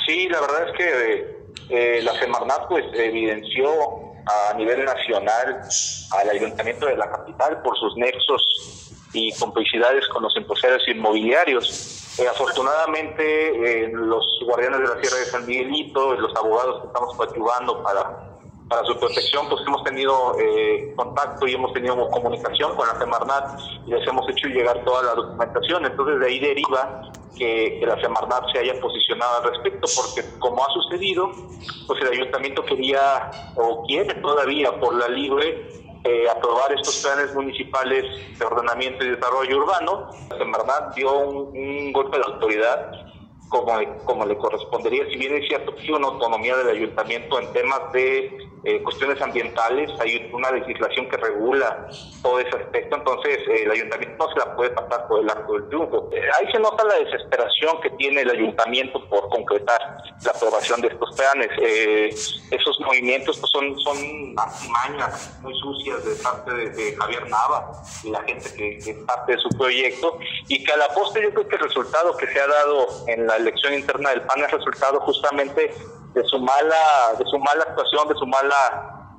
Sí, la verdad es que la Semarnat pues evidenció a nivel nacional al Ayuntamiento de la capital por sus nexos y complicidades con los empresarios inmobiliarios. Afortunadamente los guardianes de la Sierra de San Miguelito, los abogados que estamos coadyuvando para su protección, pues hemos tenido contacto y hemos tenido comunicación con la Semarnat y les hemos hecho llegar toda la documentación. Entonces de ahí deriva que la Semarnat se haya posicionado al respecto, porque como ha sucedido, pues el ayuntamiento quería o quiere todavía por la libre aprobar estos planes municipales de ordenamiento y desarrollo urbano. La Semarnat dio un golpe de autoridad como le correspondería, si bien es cierto que hay una autonomía del ayuntamiento en temas de cuestiones ambientales, hay una legislación que regula todo ese aspecto, entonces el ayuntamiento no se la puede pasar por el arco del triunfo. Ahí se nota la desesperación que tiene el ayuntamiento por concretar la aprobación de estos planes. Esos movimientos pues, son artimañas muy sucias de parte de Javier Nava y la gente que es parte de su proyecto, y que a la postre yo creo que el resultado que se ha dado en la elección interna del PAN es resultado justamente de su mala actuación, de su mala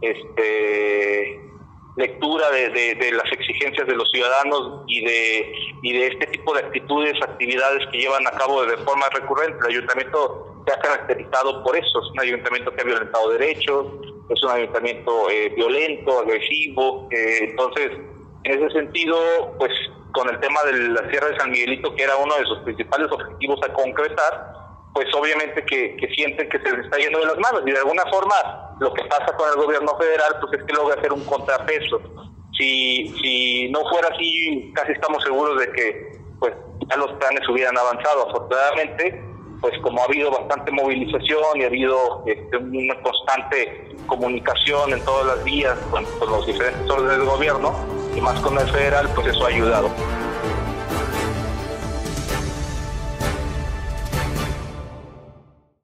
lectura de las exigencias de los ciudadanos y de este tipo de actividades que llevan a cabo de forma recurrente. El ayuntamiento se ha caracterizado por eso, es un ayuntamiento que ha violentado derechos, es un ayuntamiento violento, agresivo, entonces en ese sentido, pues con el tema de la Sierra de San Miguelito, que era uno de sus principales objetivos a concretar, pues obviamente que sienten que se les está yendo de las manos, y de alguna forma lo que pasa con el gobierno federal pues es que logra hacer un contrapeso. Si no fuera así, casi estamos seguros de que pues ya los planes hubieran avanzado. Afortunadamente, pues como ha habido bastante movilización y ha habido una constante comunicación en todas las vías con los diferentes órdenes del gobierno, y más con el federal, pues eso ha ayudado.